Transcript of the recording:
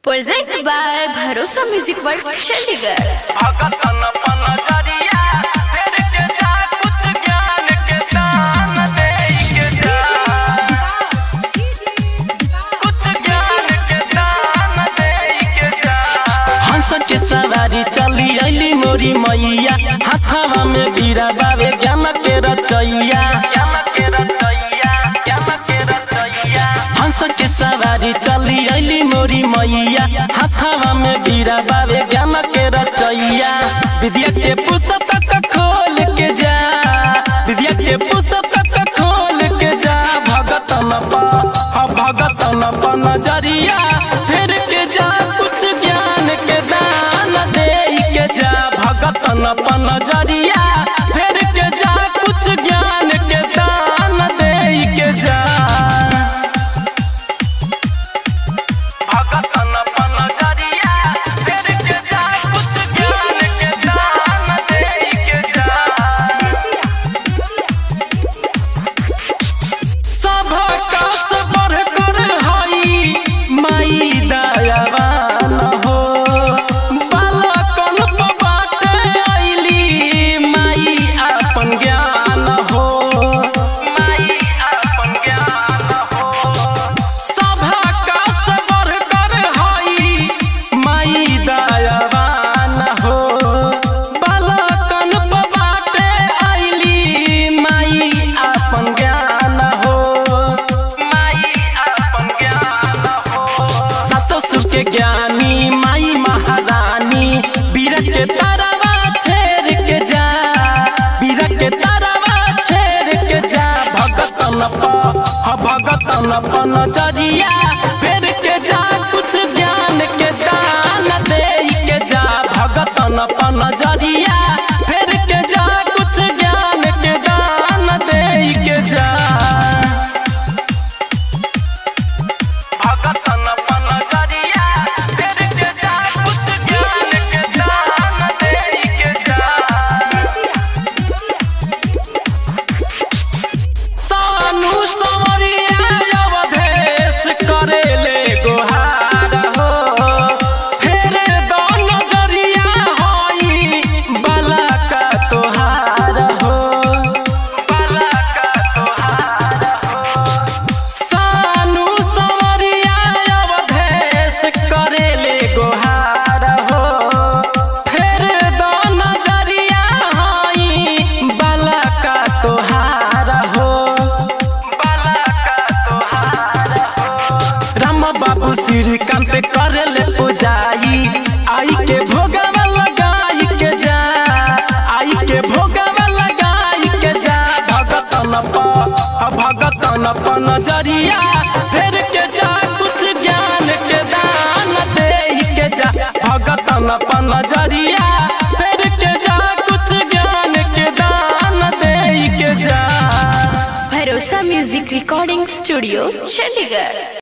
Presented by Bharosa Music World Chandigarh। के सवारी चली अली मोरी मैया, हाथवा में बीरा बावे ज्ञान के रचैया। हंस के सवारी चली अली मोरी मैया, हाथवा में बीरा बावे ज्ञान के रचैया। विद्या के पुस्तक खोल के जा, विद्या के पुस्तक खोल के जा। भगतन पर नजरिया फिर के जा, कुछ ज्ञान के दान दे के जा। भगतन पर नजरिया फिर के जा, कुछ ज्ञान के दान दे के जा। भगतन पर नजरिया फिर के जा, कुछ ज्ञान के दान दे के जा। सब कास बढ़कर हई माई दयावान हो, बालकन पर बाटे अइली माई अपन ज्ञान हो, माई अपन ज्ञान हो। सब कास बढ़कर हई माई दयावान हो, बालकन पर बाटे अइली माई अपन ज्ञान हो, माई अपन ज्ञान हो। सातो सुर के ज्ञानी माई महारानी, बीर के तारावा छेड़ के जा, बीर के तारावा छेड़ के जा। भगतन पर नजरिया फेर के जा, कुछ ज्ञान के दान दे के जा। भगतन पर नजरिया फेर के जा, कुछ ज्ञान के दान दे के जा। भगतन पर नजरिया फिर के जा, कुछ ज्ञान के दान दे के जा। सानू संवरिया अवधेश करेले गोहार हो, फिर दो नजरिया होई बाला का तोहार हो, बाला का तोहार हो। सानू संवरिया अवधेश करेले गोहार हो, फिर दो नजरिया होई बाला का तोहार हो, बाला का तोहार हो। राम बाबू श्रीकांत करेले पूजाई, आई के भोगवा लगाई के जा, आई के भोगवा लगाई के जा। भगतन पर नजरिया फिर के जा, कुछ ज्ञान के दान दे के जा। भगतन पर नजरिया फिर के जा, कुछ ज्ञान के दान दे के जा। Bharosa Music Recording Studio, Chandigarh।